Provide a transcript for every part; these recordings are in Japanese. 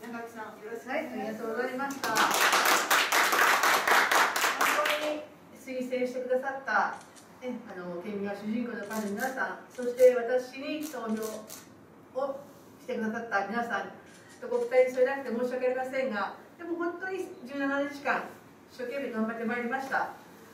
高木さん、よろしくおはい、 願いします。 ありがとうございました。本当に推薦してくださった、県民が主人公の会の皆さん、そして私に投票をしてくださった皆さん、ご期待に添えなくて申し訳ありませんが、でも本当に17日間、一生懸命頑張ってまいりました。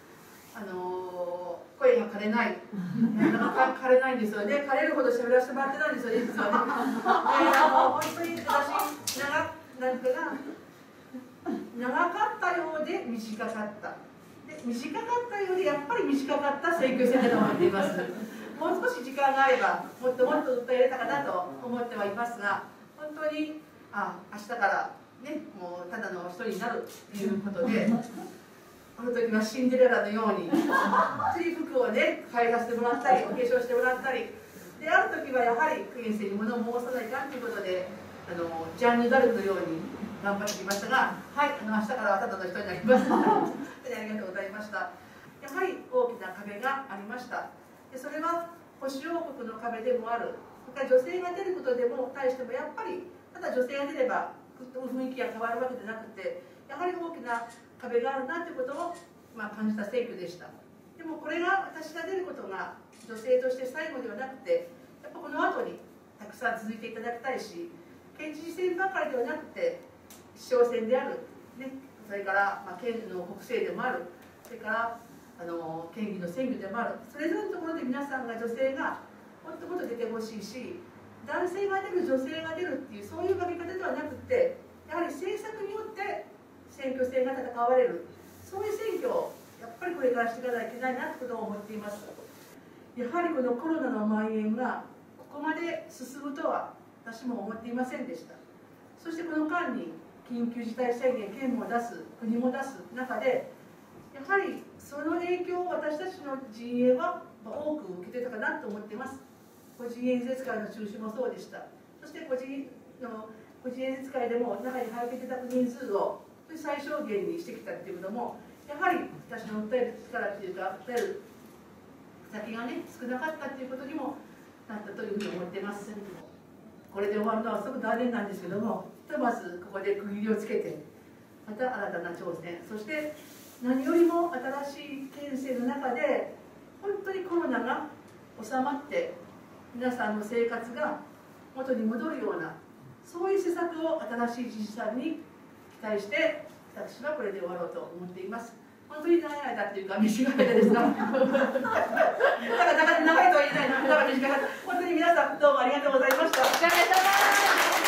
声が枯れない、なかなか枯れないんですよね、枯れるほど喋らせてもらってないんですよね、実はね。本当に私、なんていうかな、長かったようで短かった。で短かったようでやっぱり短かった選挙戦だと思っています。もう少し時間があればもっともっと訴えれたかなと思ってはいますが、本当に明日からね、もうただの一人になるということで、この時はシンデレラのようについ服をね買いさせてもらったりお化粧してもらったりで、ある時はやはり区員生に物を申さないかんということでジャンヌ・ダルクのように頑張ってきましたが、はい、明日からはただの人になります。本当にありがとうございました。やはり大きな壁がありました。でそれは保守王国の壁でもある。それから女性が出ることでも対してもやっぱりただ女性が出れば雰囲気が変わるわけでなくて、やはり大きな壁があるなということを、感じた選挙でした。でもこれが私が出ることが女性として最後ではなくて、やっぱこの後にたくさん続いていただきたいし、県知事選ばかりではなくて市長選である、ね、それから県の国政でもある、それから県議の選挙でもある、それぞれのところで皆さんが女性がもっともっと出てほしいし、男性が出る女性が出るっていうそういう負け方ではなくて、やはり政策によって選挙戦が戦われる、そういう選挙をやっぱりこれからしていかないといけないなということを思っています。やはりこのコロナの蔓延がここまで進むとは私も思っていませんでした。そしてこの間に緊急事態宣言、県も出す、国も出す中で、やはりその影響を私たちの陣営は多く受けてたかなと思っています。個人演説会の中止もそうでした。そして個人演説会でも中に入っていただく人数を最小限にしてきたっていうことも、やはり私の訴える力っていうか、訴える先がね少なかったっていうことにもなったというふうに思っています。これで終わるのはすごく残念なんですけども、ひとまずここで区切りをつけて、また新たな挑戦、そして何よりも新しい県政の中で本当にコロナが収まって皆さんの生活が元に戻るような、そういう施策を新しい知事さんに期待して私はこれで終わろうと思っています。本当に長い間っていうか短い間ですが長いとは言えないな、長い短い間、本当に皆さんどうもありがとうございました。 お疲れ様。